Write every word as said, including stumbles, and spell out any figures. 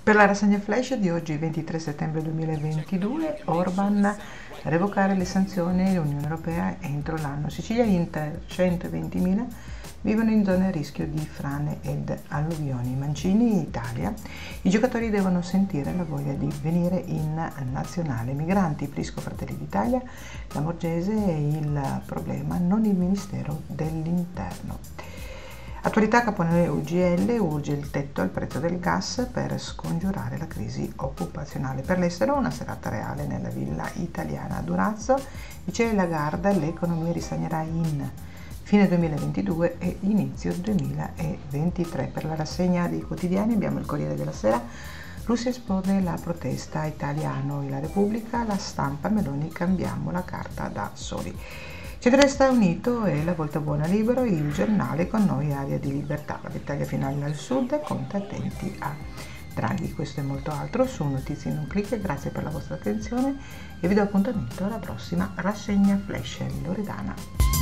Per la rassegna flash di oggi, ventitré settembre duemilaventidue, Orban revocare le sanzioni dell'Unione Europea entro l'anno. Sicilia e Inter, centoventimila vivono in zone a rischio di frane ed alluvioni. Mancini, Italia, i giocatori devono sentire la voglia di venire in nazionale. Migranti, Prisco, Fratelli d'Italia, la Morgese e il problema, non il Ministero dell'Interno. Attualità, Capone U G L urge il tetto al prezzo del gas per scongiurare la crisi occupazionale. Per l'estero una serata reale nella villa italiana. Durazzo dice Lagarde, l'economia risagnerà in fine duemilaventidue e inizio duemilaventitré. Per la rassegna dei quotidiani abbiamo il Corriere della Sera, Russia espone la protesta italiano e la Repubblica, la Stampa, Meloni, cambiamo la carta da soli. Centro-Destra Unito e La Volta Buona Libero, Il Giornale, con noi aria di libertà, la battaglia finale al sud, Conte attenti a Draghi. Questo e molto altro su Notizie in un clic. Grazie per la vostra attenzione e vi do appuntamento alla prossima rassegna flash loredana.